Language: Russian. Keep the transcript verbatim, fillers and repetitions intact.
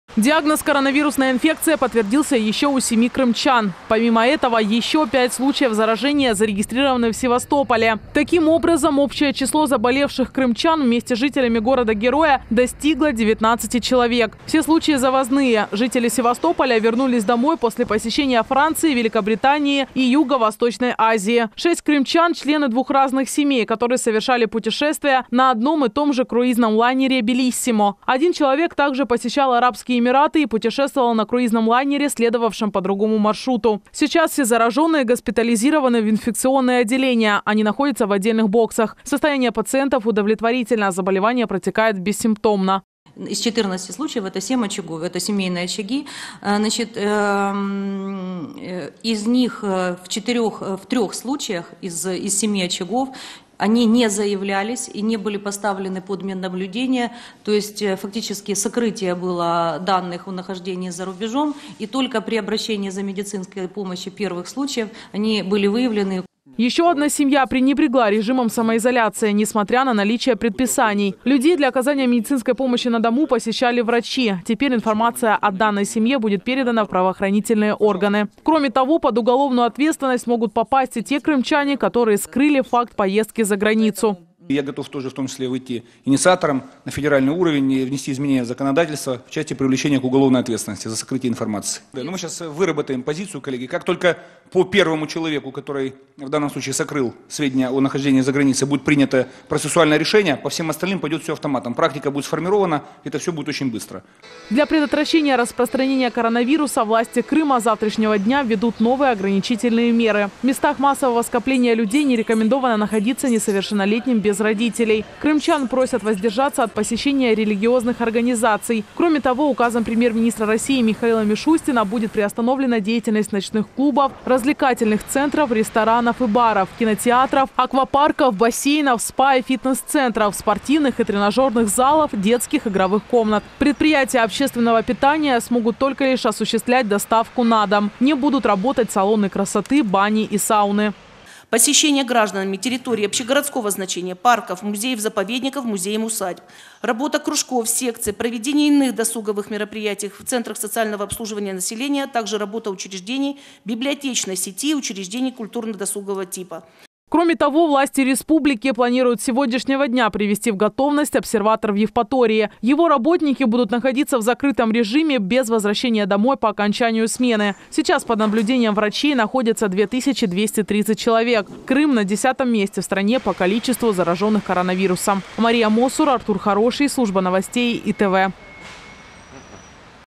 Диагноз коронавирусная инфекция подтвердился еще у семи крымчан. Помимо этого, еще пять случаев заражения зарегистрированы в Севастополе. Таким образом, общее число заболевших крымчан вместе с жителями города-героя достигло девятнадцати человек. Все случаи завозные. Жители Севастополя вернулись домой после посещения Франции, Великобритании и Юго-Восточной Азии. Шесть крымчан – члены двух разных семей, которые совершали путешествия на одном и том же круизном лайнере «Белиссимо». Один человек также посещал Арабские Эмираты и путешествовал на круизном лайнере, следовавшем по другому маршруту. Сейчас все зараженные госпитализированы в инфекционное отделение. Они находятся в отдельных боксах. Состояние пациентов удовлетворительно, заболевание протекает бессимптомно. Из четырнадцати случаев это семь очагов, это семейные очаги. Значит, из них в четырех, в трех случаях из, из семи очагов они не заявлялись и не были поставлены под меднаблюдение, то есть фактически сокрытие было данных о нахождении за рубежом, и только при обращении за медицинской помощью первых случаев они были выявлены. Еще одна семья пренебрегла режимом самоизоляции, несмотря на наличие предписаний. Людей для оказания медицинской помощи на дому посещали врачи. Теперь информация о данной семье будет передана в правоохранительные органы. Кроме того, под уголовную ответственность могут попасть и те крымчане, которые скрыли факт поездки за границу. Я готов тоже в том числе выйти инициатором на федеральный уровень и внести изменения в законодательство в части привлечения к уголовной ответственности за сокрытие информации. Да, ну мы сейчас выработаем позицию, коллеги. Как только по первому человеку, который в данном случае сокрыл сведения о нахождении за границей, будет принято процессуальное решение, по всем остальным пойдет все автоматом. Практика будет сформирована, это все будет очень быстро. Для предотвращения распространения коронавируса власти Крыма с завтрашнего дня введут новые ограничительные меры. В местах массового скопления людей не рекомендовано находиться несовершеннолетним без родителей. Крымчан просят воздержаться от посещения религиозных организаций. Кроме того, указом премьер-министра России Михаила Мишустина будет приостановлена деятельность ночных клубов, развлекательных центров, ресторанов и баров, кинотеатров, аквапарков, бассейнов, спа и фитнес-центров, спортивных и тренажерных залов, детских игровых комнат. Предприятия общественного питания смогут только лишь осуществлять доставку на дом. Не будут работать салоны красоты, бани и сауны. Посещение гражданами территории общегородского значения, парков, музеев, заповедников, музеев, усадьб. Работа кружков, секций, проведение иных досуговых мероприятий в центрах социального обслуживания населения, а также работа учреждений, библиотечной сети и учреждений культурно-досугового типа. Кроме того, власти республики планируют с сегодняшнего дня привести в готовность обсерватор в Евпатории. Его работники будут находиться в закрытом режиме без возвращения домой по окончанию смены. Сейчас под наблюдением врачей находятся две тысячи двести тридцать человек. Крым на десятом месте в стране по количеству зараженных коронавирусом. Мария Мосур, Артур Хороший, служба новостей И Т В.